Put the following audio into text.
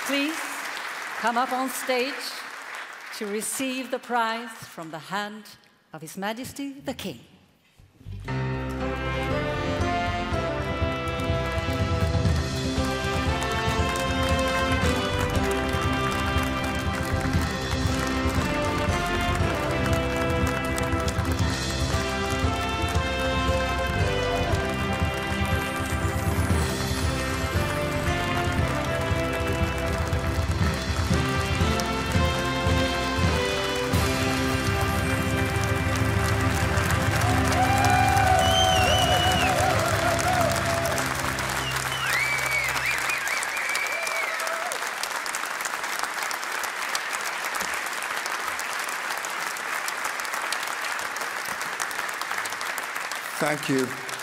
Please come up on stage to receive the prize from the hand of His Majesty the King. Thank you.